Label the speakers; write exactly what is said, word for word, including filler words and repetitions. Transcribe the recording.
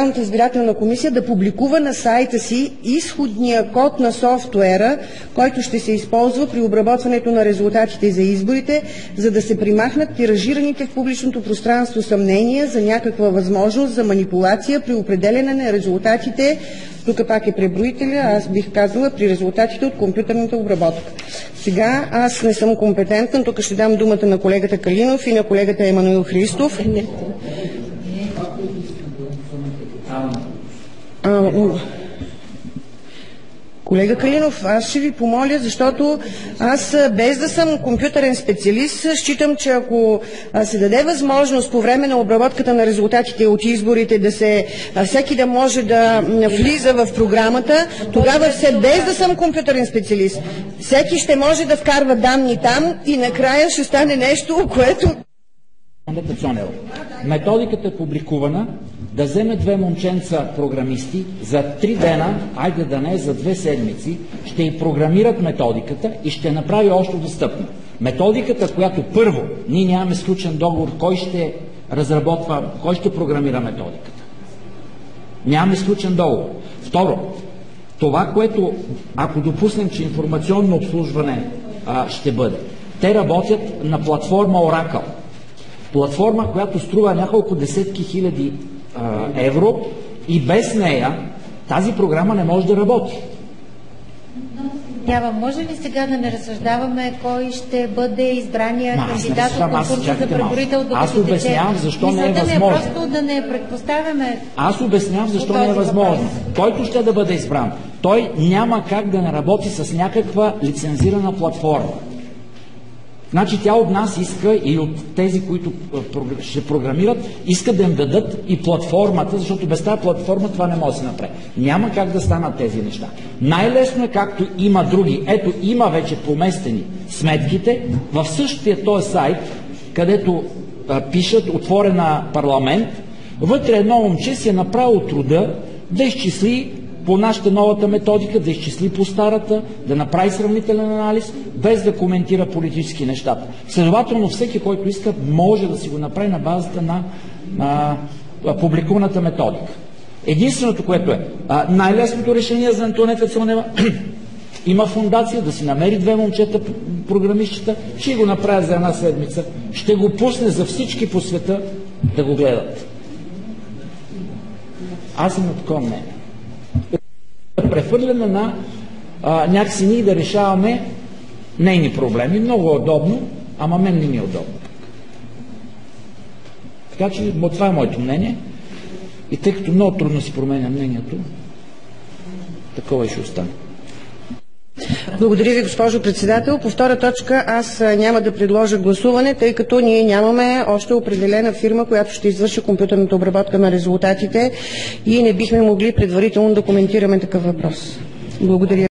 Speaker 1: избирателна комисия да публикува на сайта си изходния код на софтуера, който ще се използва при обработването на резултатите за изборите, за да се примахнат тиражираните в публичното пространство съмнения за някаква възможност за манипулация при определяне на резултатите. Тук пак е преброителя, аз бих казала при резултатите от компютърната обработка. Сега аз не съм компетентна, тук ще дам думата на колегата Калинов и на колегата Емануил Христов. А, колега Калинов, аз ще ви помоля, защото аз без да съм компютърен специалист, считам, че ако се даде възможност по време на обработката на резултатите от изборите да се, всеки да може да влиза в програмата, тогава все без да съм компютърен специалист, всеки ще може да вкарва данни там и накрая ще стане нещо, което...
Speaker 2: Методиката е публикувана, да вземе две момченца програмисти за три дена, айде да не, за две седмици, ще й програмират методиката и ще направи още достъпна. Методиката, която първо, ние нямаме сключен договор, кой ще разработва, кой ще програмира методиката. Нямаме сключен договор. Второ, това, което, ако допуснем, че информационно обслужване а, ще бъде, те работят на платформа Oracle. Платформа, която струва няколко десетки хиляди а, евро и без нея тази програма не може да работи.
Speaker 3: Няма, може ли сега да не разсъждаваме кой ще бъде избрания кандидат от конкурса за преброител до
Speaker 2: Аз обяснявам защо не е възможно.
Speaker 3: Просто да не предпоставяме.
Speaker 2: Аз обяснявам защо не е възможно. Който ще да бъде избран, той няма как да не работи с някаква лицензирана платформа. Значи тя от нас иска и от тези, които ще програмират, искат да им дадат и платформата, защото без тази платформа това не може да се направи. Няма как да станат тези неща. Най-лесно е, както има други. Ето, има вече поместени сметките в същия този сайт, където а, пишат отворена парламент. Вътре едно момче си е направило труда да изчисли по нашата новата методика, да изчисли по старата, да направи сравнителен анализ, без да коментира политически нещата. Следователно, всеки, който иска, може да си го направи на базата на а, публикуваната методика. Единственото, което е а, най-лесното решение за Антоанета Цонева, има фундация, да си намери две момчета програмистчета, ще го направят за една седмица, ще го пусне за всички по света да го гледат. Аз съм на такова мнение. Прехвърляме на а, някакси ние да решаваме нейни проблеми. Много е удобно, ама мен не ми е удобно. Така че това е моето мнение. И тъй като много трудно си променя мнението, такова и ще остане.
Speaker 1: Благодаря ви, госпожо председател. По втора точка аз няма да предложа гласуване, тъй като ние нямаме още определена фирма, която ще извърши компютърната обработка на резултатите и не бихме могли предварително да коментираме такъв въпрос. Благодаря.